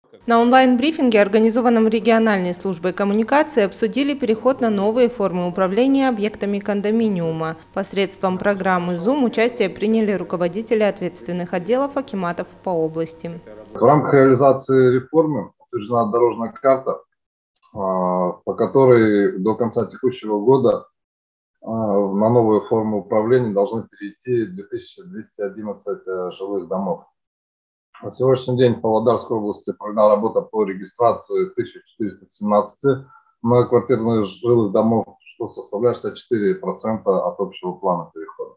На онлайн-брифинге, организованном региональной службой коммуникации, обсудили переход на новые формы управления объектами кондоминиума. Посредством программы Zoom участие приняли руководители ответственных отделов акиматов по области. В рамках реализации реформы утверждена дорожная карта, по которой до конца текущего года на новые формы управления должны перейти 2211 жилых домов. На сегодняшний день в Павлодарской области проведена работа по регистрации 1417 многоквартирных жилых домов, что составляет 64% от общего плана перехода.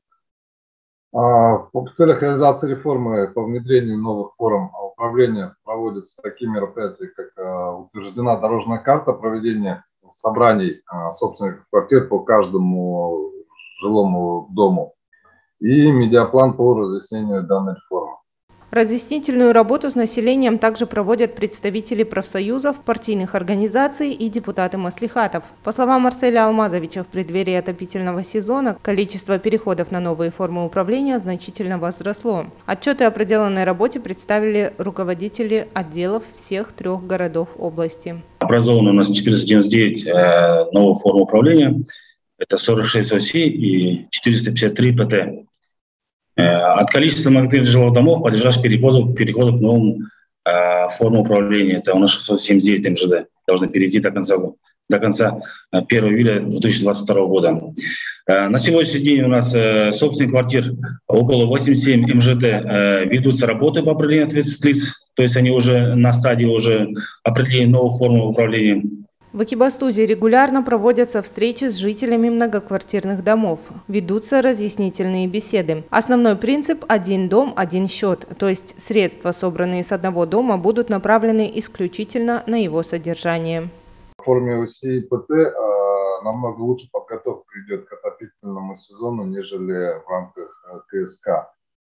В целях реализации реформы по внедрению новых форм управления проводятся такие мероприятия, как утверждена дорожная карта проведения собраний собственных квартир по каждому жилому дому и медиаплан по разъяснению данной реформы. Разъяснительную работу с населением также проводят представители профсоюзов, партийных организаций и депутаты маслихатов. По словам Марселя Алмазовича, в преддверии отопительного сезона количество переходов на новые формы управления значительно возросло. Отчеты о проделанной работе представили руководители отделов всех 3 городов области. Образовано у нас 499 новых форм управления. Это 46 ОСИ и 453 ПТ. От количества многоквартирных жилых домов, подлежащих переходу к новым формам управления, это у нас 679 МЖД, должны перейти до конца 1 июля 2022 года. На сегодняшний день у нас собственных квартир около 87 МЖД, ведутся работы по определению ответственных лиц, то есть они уже на стадии определения новых форм управления. В Экибастузе регулярно проводятся встречи с жителями многоквартирных домов. Ведутся разъяснительные беседы. Основной принцип – один дом, один счет. То есть средства, собранные с одного дома, будут направлены исключительно на его содержание. В форме ОСИ и ПТ намного лучше подготовка идет к отопительному сезону, нежели в рамках КСК.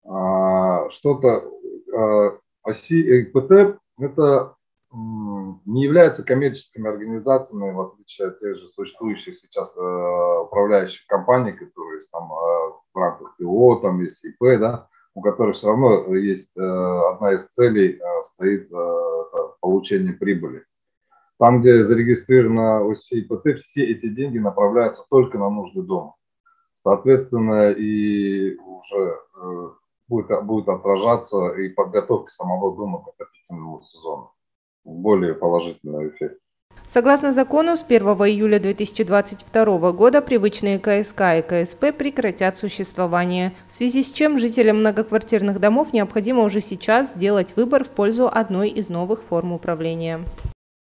ОСИ и ПТ – это не являются коммерческими организациями, в отличие от тех же существующих сейчас управляющих компаний, которые там в рамках ТО, там есть ИП, да, у которых все равно есть одна из целей стоит получение прибыли. Там, где зарегистрировано ОСИ и ПТ, все эти деньги направляются только на нужды дома. Соответственно, и уже будет отражаться и подготовка самого дома к отопительному сезону. Более положительный эффект. Согласно закону, с 1 июля 2022 года привычные КСК и КСП прекратят существование, в связи с чем жителям многоквартирных домов необходимо уже сейчас сделать выбор в пользу одной из новых форм управления.